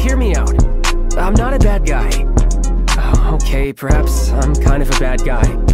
hear me out. I'm not a bad guy. Okay, perhaps I'm kind of a bad guy.